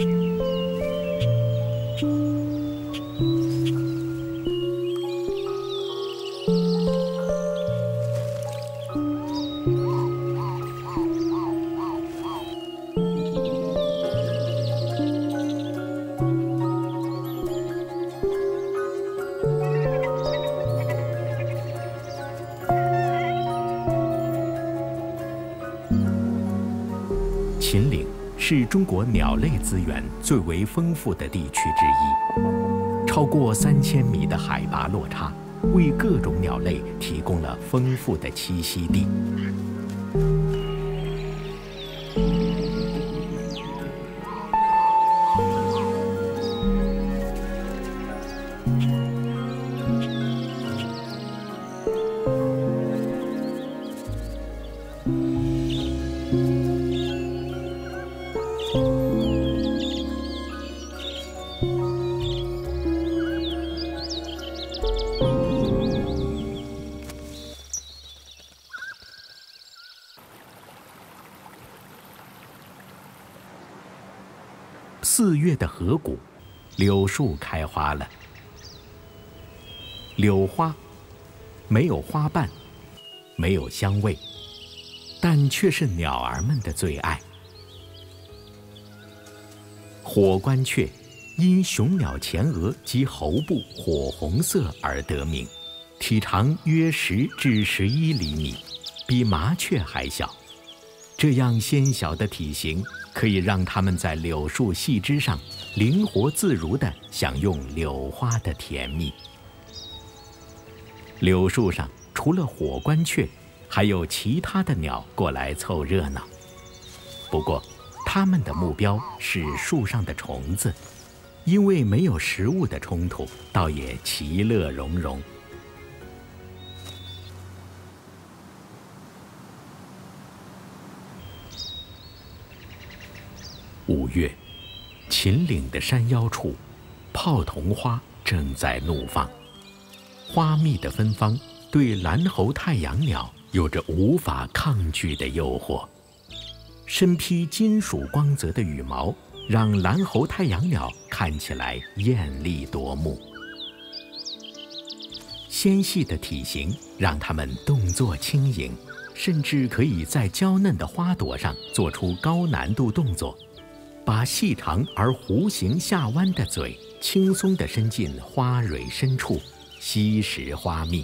秦岭是中国鸟类资源最为丰富的地区之一，超过3000米的海拔落差，为各种鸟类提供了丰富的栖息地。4月的河谷，柳树开花了。柳花没有花瓣，没有香味，但却是鸟儿们的最爱。火冠雀因雄鸟前额及喉部火红色而得名，体长约10至11厘米，比麻雀还小。这样纤小的体型可以让它们在柳树细枝上灵活自如地享用柳花的甜蜜。柳树上除了火冠雀，还有其他的鸟过来凑热闹。不过，它们的目标是树上的虫子，因为没有食物的冲突，倒也其乐融融。5月，秦岭的山腰处，泡桐花正在怒放，花蜜的芬芳对蓝喉太阳鸟有着无法抗拒的诱惑。身披金属光泽的羽毛，让蓝喉太阳鸟看起来艳丽夺目。纤细的体型让它们动作轻盈，甚至可以在娇嫩的花朵上做出高难度动作。把细长而弧形下弯的嘴轻松地伸进花蕊深处，吸食花蜜。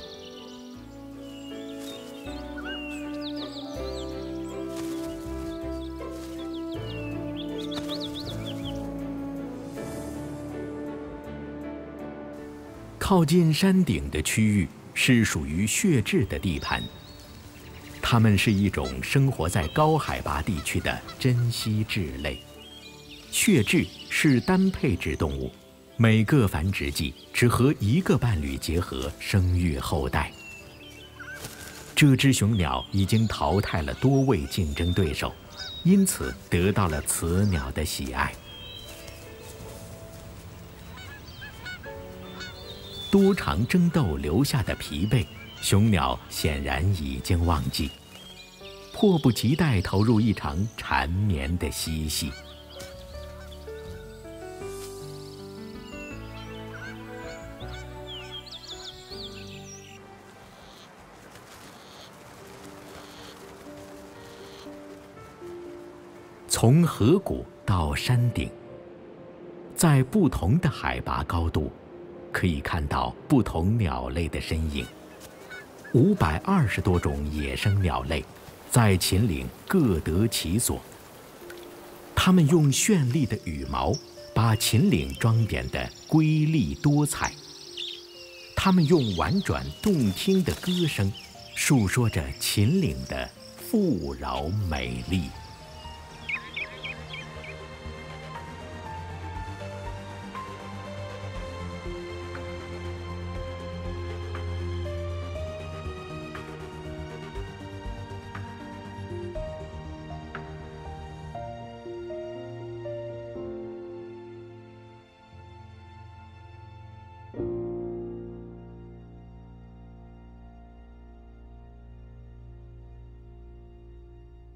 靠近山顶的区域是属于血雉的地盘，它们是一种生活在高海拔地区的珍稀雉类。血雉是单配质动物，每个繁殖季只和1个伴侣结合生育后代。这只雄鸟已经淘汰了多位竞争对手，因此得到了雌鸟的喜爱。多场争斗留下的疲惫，雄鸟显然已经忘记，迫不及待投入一场缠绵的嬉戏。从河谷到山顶，在不同的海拔高度，可以看到不同鸟类的身影。520多种野生鸟类，在秦岭各得其所。它们用绚丽的羽毛，把秦岭装点得瑰丽多彩。它们用婉转动听的歌声，述说着秦岭的富饶美丽。